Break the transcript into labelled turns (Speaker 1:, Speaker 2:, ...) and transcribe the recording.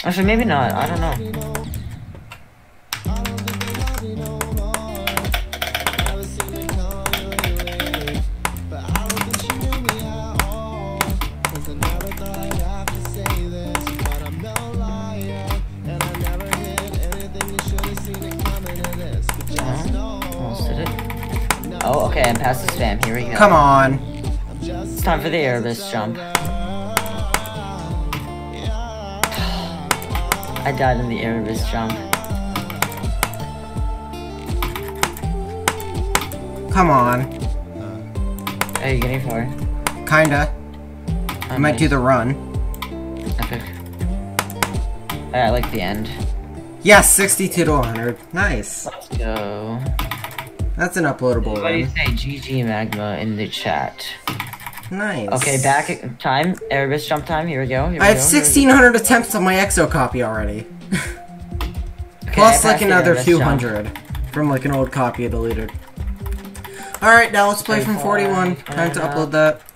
Speaker 1: Actually, maybe not. I don't know. Almost did it. Oh, okay, I'm past the spam. Here we go.
Speaker 2: Come on.
Speaker 1: It's time for the Erebus jump. I died in the Erebus jump.
Speaker 2: Come on.
Speaker 1: Are you getting for?
Speaker 2: Kinda. I might do the run.
Speaker 1: Okay. I like the end.
Speaker 2: Yes, 62 to 100. Nice.
Speaker 1: Let's go.
Speaker 2: That's an uploadable
Speaker 1: What do you
Speaker 2: run.
Speaker 1: say, GG Magma in the chat?
Speaker 2: Nice.
Speaker 1: Okay, back at time. Erebus jump time. Here we go. Here we
Speaker 2: I have
Speaker 1: go,
Speaker 2: 1,600 attempts on my EXO copy already.
Speaker 1: Okay,
Speaker 2: Plus
Speaker 1: I
Speaker 2: like
Speaker 1: passed the
Speaker 2: another
Speaker 1: Erebus
Speaker 2: 200 from like an old copy I deleted. Alright, now let's play from 41. Time to upload that.